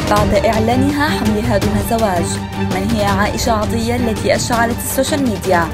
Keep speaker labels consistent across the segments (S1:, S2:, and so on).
S1: بعد إعلانها حملها دون زواج. من هي عائشة عطية التي أشعلت السوشيال ميديا؟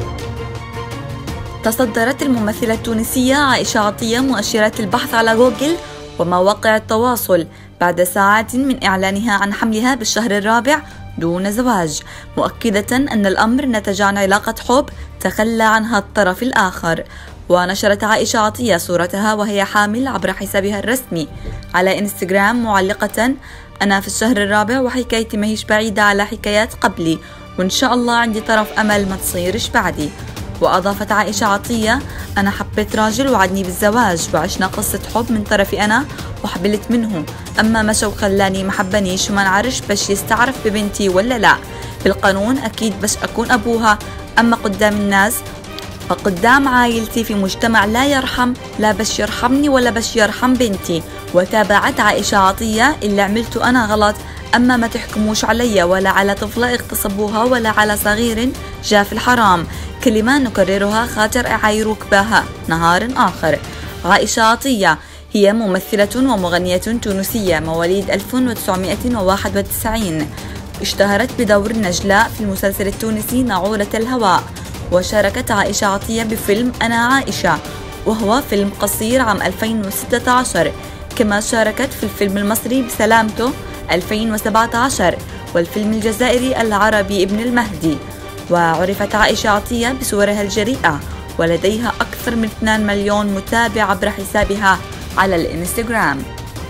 S1: تصدرت الممثلة التونسية عائشة عطية مؤشرات البحث على جوجل ومواقع التواصل بعد ساعات من إعلانها عن حملها بالشهر الرابع دون زواج، مؤكدة أن الأمر نتج عن علاقة حب تخلى عنها الطرف الآخر. ونشرت عائشة عطية صورتها وهي حامل عبر حسابها الرسمي على إنستغرام معلقة: أنا في الشهر الرابع وحكايتي ماهيش بعيدة على حكايات قبلي، وإن شاء الله عندي طرف أمل ما تصيرش بعدي. وأضافت عائشة عطية: أنا حبيت راجل وعدني بالزواج وعشنا قصة حب من طرفي أنا وحبلت منه، أما مشى وخلاني ما حبنيش وما نعرفش باش يستعرف ببنتي ولا لا. بالقانون أكيد باش أكون أبوها، أما قدام الناس فقدام عائلتي في مجتمع لا يرحم، لا باش يرحمني ولا باش يرحم بنتي. وتابعت عائشة عطية: اللي عملته أنا غلط، أما ما تحكموش علي ولا على طفلة اغتصبوها ولا على صغير جاء في الحرام، كلمة نكررها خاطر أعايروك بها نهار آخر. عائشة عطية هي ممثلة ومغنية تونسية مواليد 1991، اشتهرت بدور نجلاء في المسلسل التونسي ناعورة الهواء. وشاركت عائشة عطية بفيلم أنا عائشة، وهو فيلم قصير عام 2016، كما شاركت في الفيلم المصري بسلامته 2017 والفيلم الجزائري العربي ابن المهدي. وعرفت عائشة عطية بصورها الجريئة، ولديها أكثر من 2 مليون متابع عبر حسابها على الإنستغرام.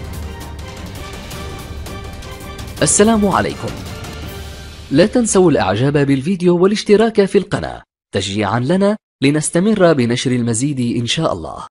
S2: السلام عليكم، لا تنسوا الإعجاب بالفيديو والاشتراك في القناة تشجيعا لنا لنستمر بنشر المزيد إن شاء الله.